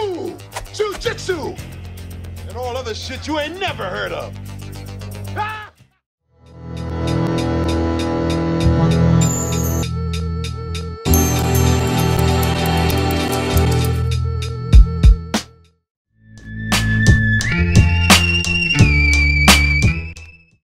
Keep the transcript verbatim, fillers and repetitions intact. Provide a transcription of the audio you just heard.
Kung Fu, Jiu-Jitsu, and all other shit you ain't never heard of.